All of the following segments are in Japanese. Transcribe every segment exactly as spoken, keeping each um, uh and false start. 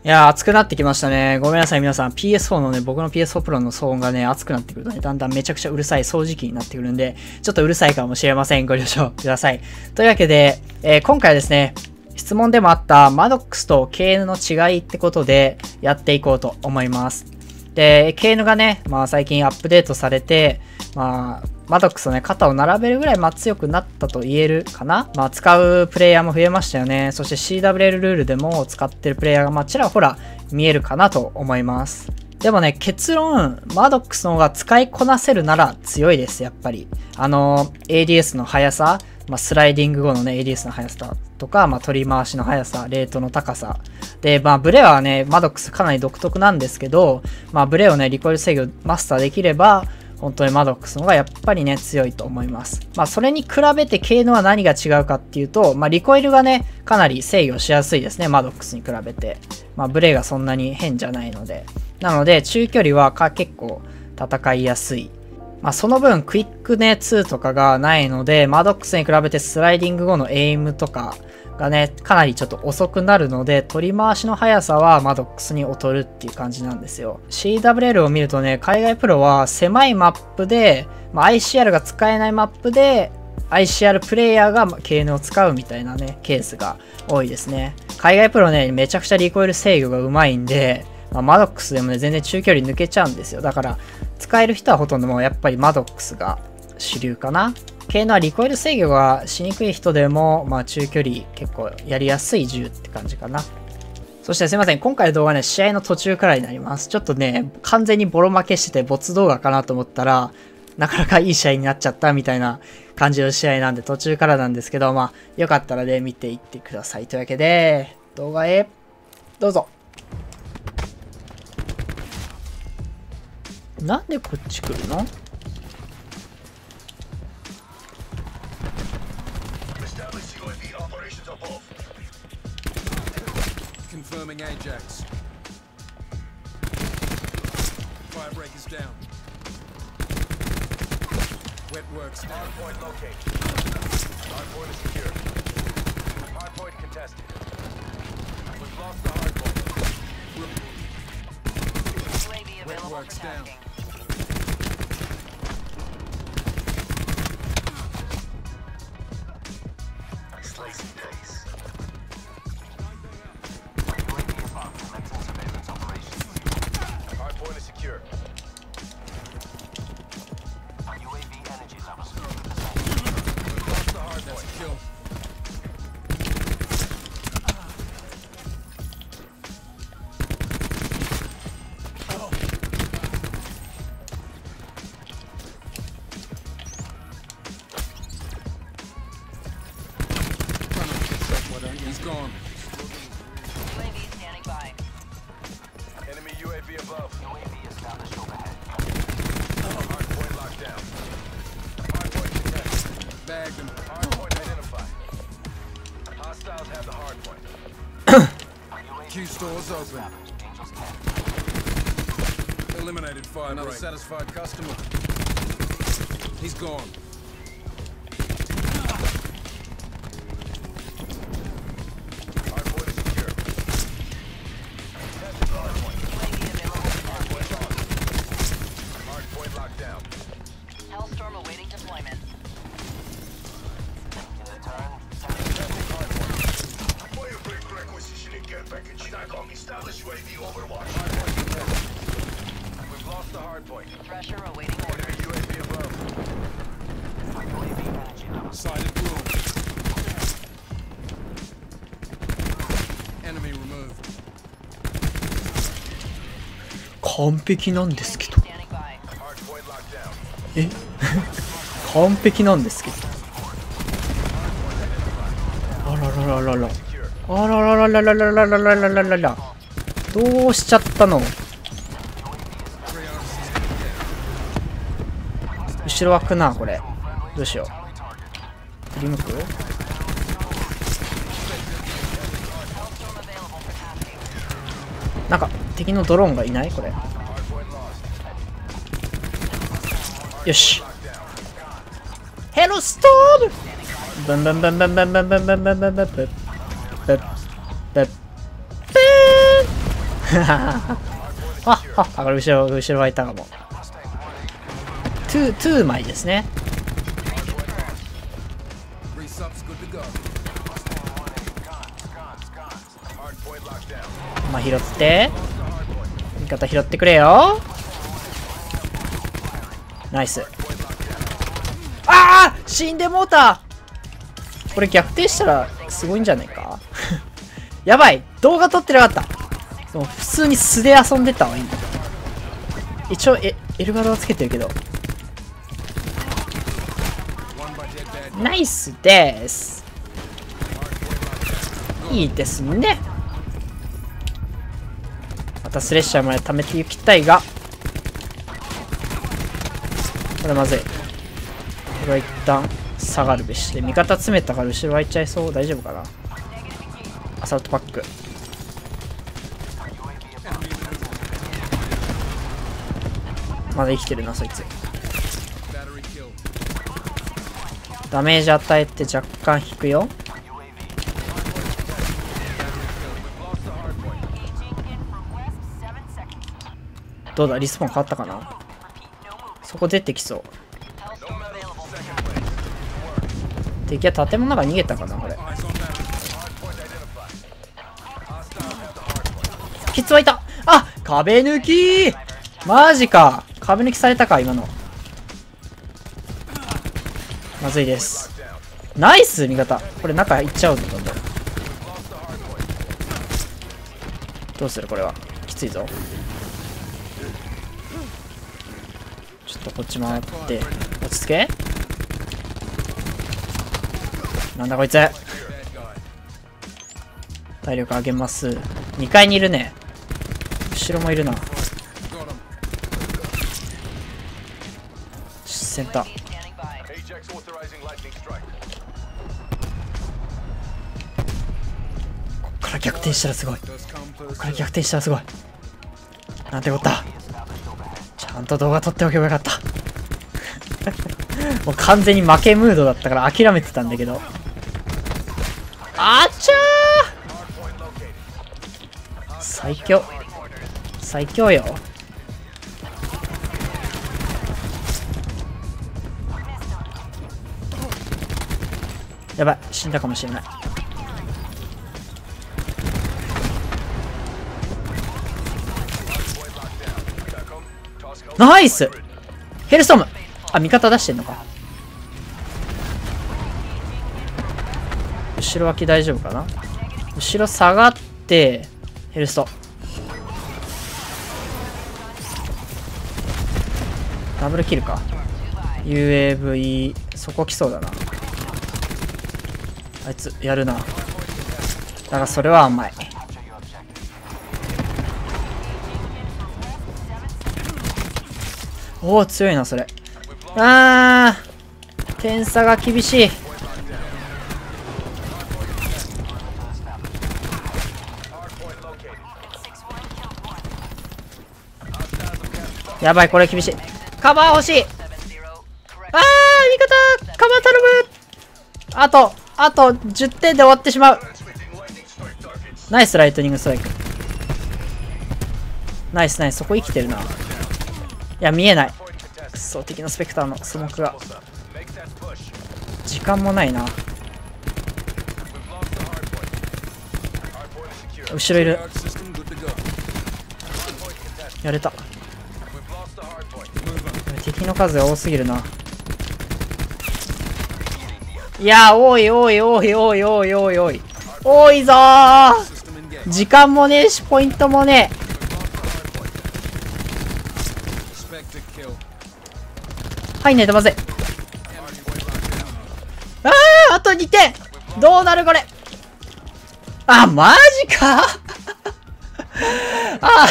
いやー、熱くなってきましたね。ごめんなさい、皆さん。ピーエスフォー のね、僕の ピーエスフォー Pro の騒音がね、熱くなってくるとね、だんだんめちゃくちゃうるさい掃除機になってくるんで、ちょっとうるさいかもしれません。ご了承ください。というわけで、えー、今回はですね、質問でもあったマドックスと ケーエヌ の違いってことでやっていこうと思います。で、ケーエヌ がね、まあ最近アップデートされて、まあ、マドックスとね、肩を並べるぐらい、まあ、強くなったと言えるかな。まあ、使うプレイヤーも増えましたよね。そして シーダブリューエル ルールでも使ってるプレイヤーが、まあ、ちらほら見えるかなと思います。でもね、結論、マドックスの方が使いこなせるなら強いです、やっぱり。あの、エーディーエス の速さ、まあ、スライディング後のね、エーディーエス の速さとか、まあ、取り回しの速さ、レートの高さ。で、まあ、ブレはね、マドックスかなり独特なんですけど、まあ、ブレをね、リコイル制御マスターできれば、本当にマドックスの方がやっぱりね、強いと思います。まあ、それに比べて ケーエヌ は何が違うかっていうと、まあ、リコイルがね、かなり制御しやすいですね、マドックスに比べて。まあ、ブレがそんなに変じゃないので。なので、中距離はか結構戦いやすい。まあ、その分、クイックね、ツーとかがないので、マドックスに比べてスライディング後のエイムとかがね、かなりちょっと遅くなるので、取り回しの速さはマドックスに劣るっていう感じなんですよ。シーダブリューエル を見るとね、海外プロは狭いマップで、まあ、アイシーアール が使えないマップで、アイシーアール プレイヤーが ケーエヌ を使うみたいなね、ケースが多いですね。海外プロね、めちゃくちゃリコイル制御がうまいんで、まあ、マドックスでもね、全然中距離抜けちゃうんですよ。だから、使える人はほとんどもうやっぱりマドックスが主流かな。ケーエヌ はリコイル制御がしにくい人でも、まあ中距離結構やりやすい銃って感じかな。そしてすいません、今回の動画ね、試合の途中からになります。ちょっとね、完全にボロ負けしててボツ動画かなと思ったら、なかなかいい試合になっちゃったみたいな感じの試合なんで途中からなんですけど、まあよかったらね、見ていってください。というわけで、動画へどうぞ。なんでこっち来るの ？Confirming Ajax. Firebreak is down. Wet works down. Hardpoint located. Hardpoint is secure. Hardpoint contested. We've lost the hardpoint. Wet works down. Slicing dice. Hardpoint is secure. U A V energy levels. Lost the hardpoint. That's a kill. He's gone. U A V standing by. Enemy U A V above. U A V established overhead. Hardpoint locked down. Hardpoint contested. Bagged him. Hardpoint identified. Hostiles have the hardpoint. Q stores open. Eliminated fire. Another satisfied customer. He's gone. Hardpoint is secure. Contested hardpoint. U A V available for Hardpoint on. Hardpoint locked down. Hellstorm awaiting deployment. In the turn, Contested hardpoint. Firebreak requisitioning care package. SATCOM established U A V overwatch. Hardpoint contested. We've lost the hardpoint. Thresher awaiting order. Enemy U A V above. U A V energy levels. Sighted room. Enemy removed. 完璧なんですけど。 Standing by. Hardpoint locked down. え完璧なんですけど。あららららら。 Secure. あらららららららららららら。どうしちゃったの？後ろ開くな、これ。どうしよう。振り向く？なんか敵のドローンがいない？これ。よし。ヘロストーム！バンバンバンバンバンバンバンバンバンバンバンバンバンバンバンバン。 あああ、これ後ろ後ろがいたかも。トゥトゥー枚ですね。まあ拾って味方拾ってくれよ。ナイス。ああ死んでもうた。これ逆転したらすごいんじゃないか。やばい動画撮ってなかった。そう普通に素で遊んでたわ今。一応えエルガードはつけてるけど。ナイスです。いいですね。またスレッシャーまで貯めていきたいが、これまずい。これは一旦下がるべしで、味方詰めたから後ろ空いちゃいそう。大丈夫かな。アサルトパックまだ生きてるなそいつ。ダメージ与えて若干引くよ。どうだリスポン変わったかな。そこ出てきそう。敵は建物の中に逃げたかな。これキッズはいた。あ壁抜きマジか。壁抜きされたか今の。まずいです。ナイス味方。これ中行っちゃうぞどんどん。どうするこれはきついぞ。ちょっとこっち回って落ち着け。なんだこいつ。体力上げます。にかいにいるね。後ろもいるな。センターこっから逆転したらすごい。こっから逆転したらすごい。なんてこった。ちゃんと動画撮っておけばよかった。もう完全に負けムードだったから諦めてたんだけど。あっちゃー最強最強よ。やばい死んだかもしれない。ナイスヘルストーム。あ味方出してんのか。後ろ脇大丈夫かな。後ろ下がってヘルストダブルキルか。 ユーエーブイ そこ来そうだな。あいつやるな。だからそれは甘い。おお強いなそれ。あー点差が厳しい。やばいこれ厳しい。カバー欲しい。あー味方カバー頼む。あとあとじゅってんで終わってしまう。ナイスライトニングストライク。ナイスナイスそこ生きてるな。いや見えない。クソ敵のスペクターのスモークが。時間もないな。後ろいる。やれた。敵の数が多すぎるな。いや多い多い多い多い多い多い多い多いぞー。時間もねえしポイントもねえ。入んないとまずい。あーあとにてん。どうなるこれ。あマジか。あ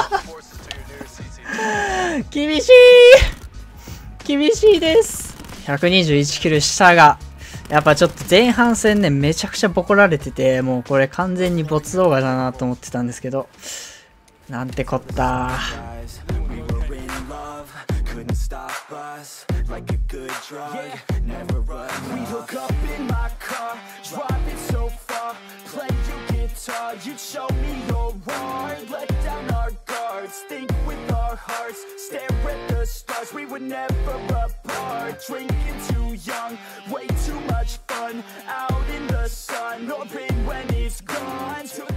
厳しい厳しいです。ひゃくにじゅういちキルしたがやっぱちょっと前半戦ねめちゃくちゃボコられてて、もうこれ完全にボツ動画だなと思ってたんですけど、なんてこった。 You'd show me your heart, let were never apart. Drinking too young, way too much fun. Out in the sun, no pain when it's gone. Took